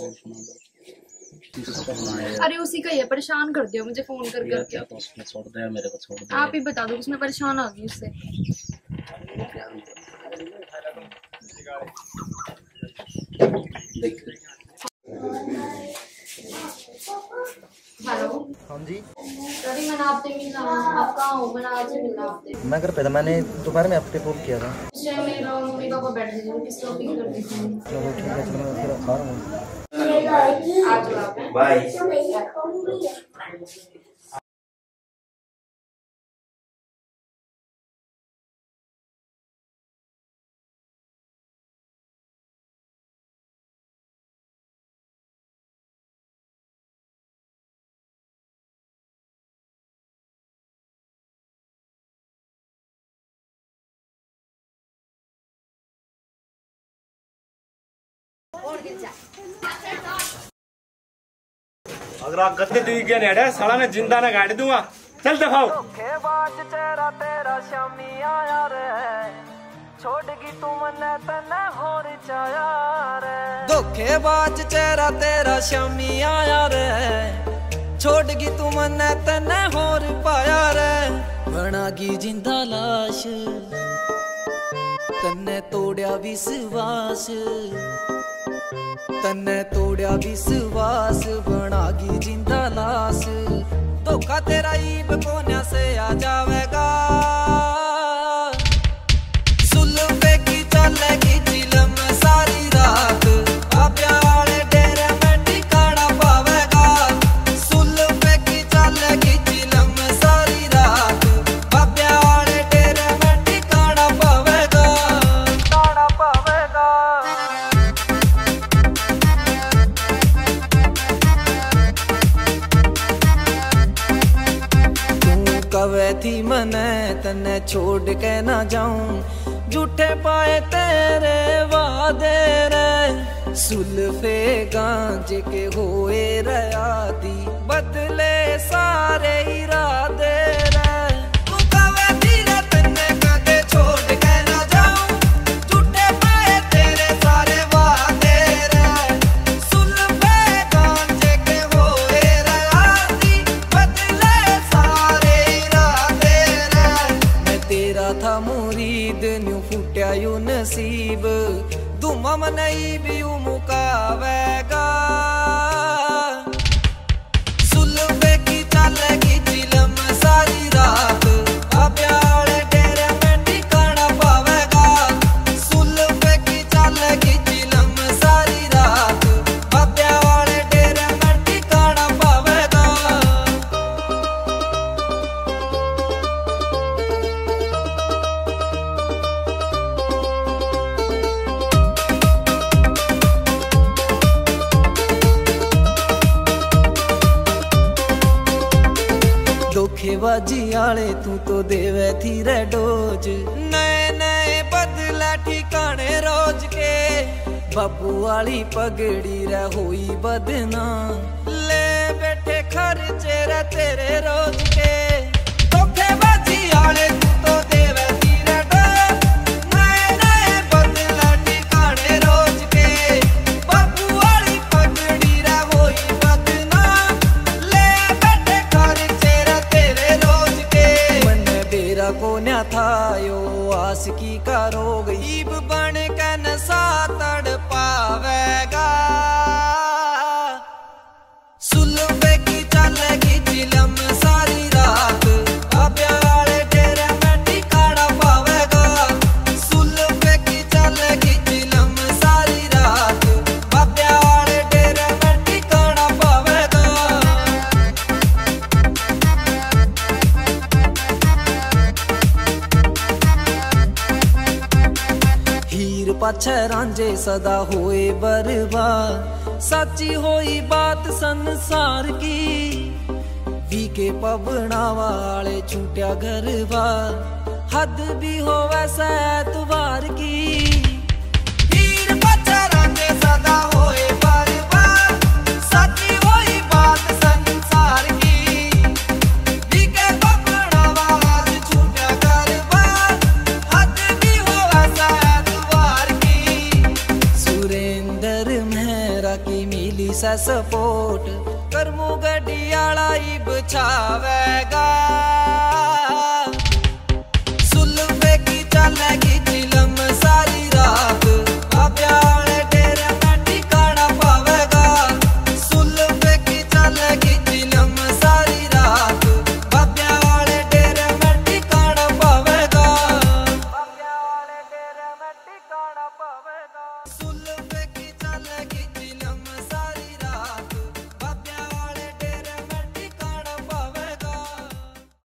अरे उसी का ही है, परेशान कर दिया मुझे फोन कर करके। तो उसमें छोड़ दे, मेरे को छोड़ दे। आप ही बता दो, उसमें परेशान आ गई उससे। हेलो। हाँ जी। अरे मैंने आपसे मिलना, आप कहाँ हो? मैंने आपसे मिलना आपसे। मैं घर पे था, मैंने दोपहर में आपके फोन किया था। उस टाइम मेरा मम्मी पापा बैठ गए थे, किस टॉपिक कर दी थी। चलो ठीक है, चलो मैं फिर खा रहा हूँ। आ जाओ आप। बाय। अगर आप गद्दे दी गए नेड़े साला ने जिंदा ना गाड़ दूंगा। चल दफाओ। धोखेबाज चेहरा तेरा शामी आया रे, छोड़गी तू मन्ने तन्ने होर चाया रे। धोखेबाज चेहरा तेरा शामी आया रे, छोड़गी तू मन्ने तन्ने होर पाया रे। बनागी जिंदा लाश, तन्ने तोड़या विश्वास, तन्ने तोड़या विश्वास। बनागी जिंदा लाश, धोखा तेरा ईब कोन्या से आ जावेगा। सुल्फे की चलेगी चिलम सारी रात, आप्याले डेरे में ठिकाना पावेगा। सुल्फे की चलेगी चिलम सारी रात, आप्याले डेरे में ठिकाना पावेगा, ठिकाना पावेगा। कवे थी मने तन्ने छोड़ के ना जाऊं, झूठे पाए तेरे वादे रे। सुल्फे गांजे के होए रयादी, बदले सारे इरादे रे। तू कवे थी रे तन्ने कदे छोड़ के ना जाऊं, झूठे पाए तेरे सारे वादे रे। सुल्फे गांजे के होए रयादी, बदले सारे था मुरीद न्यू फुट्या यू नसीब। दुमा मनई भी यू मुकावेगा। सुल्फे की चलेगी चिलम सारी रात, आप्याले डेरे में ठिकाना पावेगा। सुल्फे की चलेगी चिलम सारी रात, आप्याले डेरे में ठिकाना पावेगा। धोखेबाजी आले तू तो देवे थी रे डोज, नए नए बदला ठिकाने रोज के। बाबू वाली पगड़ी रे हुई बदना, ले बैठे खर्चे रे तेरे रोज के। धोखेबाजी आले तू तो देवे थी रे डोज, नए नए बदला ठिकाने रोज के। बाबू वाली पगड़ी रे हुई बदना, ले बैठे खर्चे रे तेरे रोज के। मन बेरा को न्या था यो आस की करो गईब, बन के नशा तड़ पावेगा। सुल्फे की चलेगी चिलम सारी रात, आप्याले डेरे में ठिकाना पावेगा। सुल्फे की चलेगी चिलम सारी रात, आप्याले डेरे में ठिकाना पावेगा। हीर पाछे रांझे सदा होए बर्बाद, सच्ची होई बात संसार की। वी के पबना वाले छूटिया घर बार, हद भी हो वैसा एतवार की। हीर पाछे रांझे सदा होए बर्बाद, सच्ची होई बात संसार की। वी के पबना वाले छूटिया घर बार, हद भी हो वैसा एतवार की। सुरेंद्र मेहरा की मिली सा सपोर्ट करमू गडियाला ही बचावेगा सुल्फे की चलेगी चिलम सारी रात बाब्याले डेरे में ठिकाना पावेगा सुल्फे की चलेगी चिलम सारी रात बाब्याले डेरे में ठिकाना पावेगा बाब्याले डेरे में ठिकाना पावेगा सुल्फे